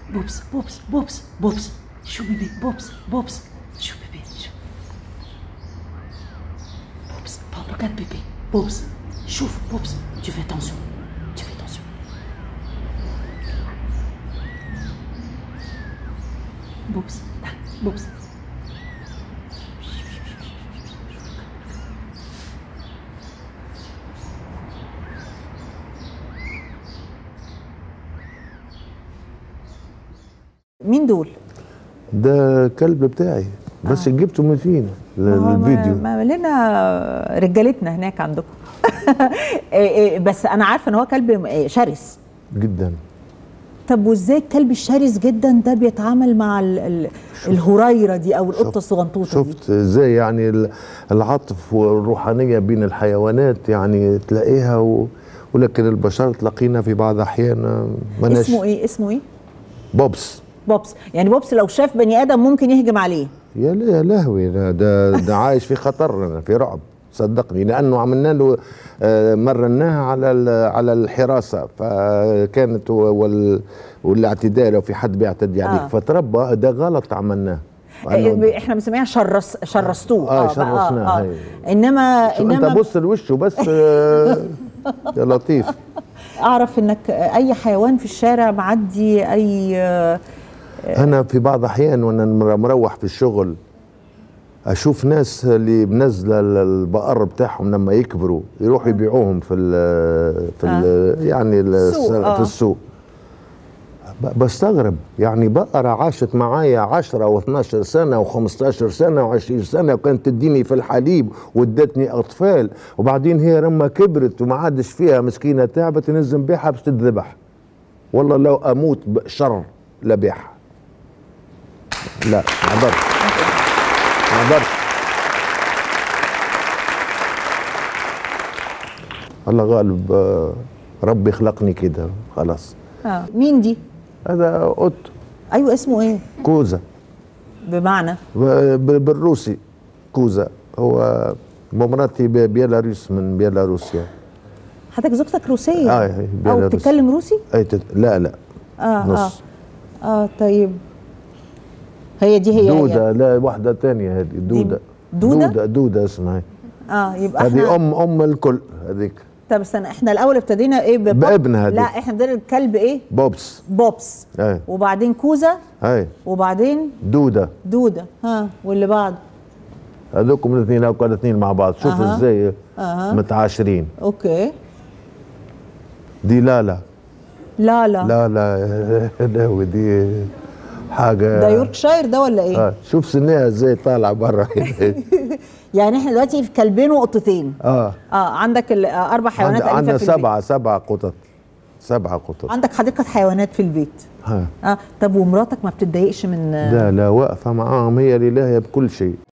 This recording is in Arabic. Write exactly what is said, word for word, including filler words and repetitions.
بوبس بوبس بوبس بوبس. شو بيبي؟ بوبس بوبس. شو بيبي؟ شو بوبس؟ regarde bébé. بوبس شوف بوبس. tu fais attention. tu fais attention. بوبس بوبس. مين دول؟ ده كلب بتاعي بس آه. جبته من فين الفيديو؟ ما لنا رجالتنا هناك عندكم. بس انا عارفه ان هو كلب شرس جدا. طب وازاي الكلب الشرس جدا ده بيتعامل مع ال ال الهريره دي او القطه الصغنطوطه دي؟ شفت ازاي يعني العطف والروحانيه بين الحيوانات يعني تلاقيها و... ولكن البشر تلاقينا في بعض الاحيان مناش. اسمه ايه؟ اسمه ايه؟ بوبس. بوبس، يعني بوبس لو شاف بني ادم ممكن يهجم عليه. يا يا لهوي، ده ده عايش في خطر، في رعب صدقني، لانه عملنا له مرناها على على الحراسه، فكانت وال والاعتداء لو في حد بيعتدي عليك آه. فتربى. ده غلط عملناه. احنا بنسميها شرس شرستوه. اه, آه شرسناه. آه آه. انما انما انت بص لوشه بس. آه يا لطيف. اعرف انك اي حيوان في الشارع معدي اي آه انا في بعض الاحيان وانا مروح في الشغل اشوف ناس اللي منزله البقر بتاعهم لما يكبروا يروحوا يبيعوهم في ال في ال آه. يعني السوق. في آه. السوق. بستغرب يعني بقرة عاشت معايا عشرة واثناشر سنة وخمستاشر سنة وعشرين سنة وكانت تديني في الحليب وادتني أطفال، وبعدين هي لما كبرت وما عادش فيها مسكينة تعبت ننزل بيعها باش تتذبح. والله لو أموت بشر لبيعها. لا ما اقدرش ما اقدرش. الله غالب، ربي خلقني كده خلاص. اه مين دي؟ هذا قط. ايوه اسمه ايه؟ كوزا. بمعنى؟ بالروسي كوزا. هو مراتي بيلاروس، من بيلاروسيا. حضرتك زوجتك روسيه؟ اه او بتتكلم روسي؟ اي تت... لا لا اه نص. اه اه طيب هي دي هي دودة هي. لا واحدة تانية هذه دودة. دودة؟ دودة دودة اسمها. اه يبقى هذه ام ام الكل هذيك. طب استنى، احنا الاول ابتدينا ايه؟ بابنها. لا احنا بدينا الكلب ايه؟ بوبس. بوبس. اي. وبعدين كوزا. اي. وبعدين دودة. دودة. ها واللي بعد؟ هذوكم الاثنين او الاثنين مع بعض. شوف أه. ازاي أه. متعاشرين. اوكي. دي لالا. لالا. لالا لا دي حاجة. ده يوركشاير ده ولا ايه؟ اه شوف سنها ازاي طالعة برا. يعني احنا دلوقتي في كلبين وقطتين. اه اه عندك اربع حيوانات عند اليفه عندنا في سبعة البيت. سبعة قطط. سبعة قطط. عندك حديقة حيوانات في البيت. ها. اه طب ومراتك ما بتتضايقش من؟ لا لا واقفة معاهم، هي اللي لاهية بكل شيء.